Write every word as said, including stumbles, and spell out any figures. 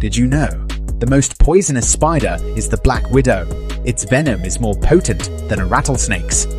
Did you know? The most poisonous spider is the black widow. Its venom is more potent than a rattlesnake's.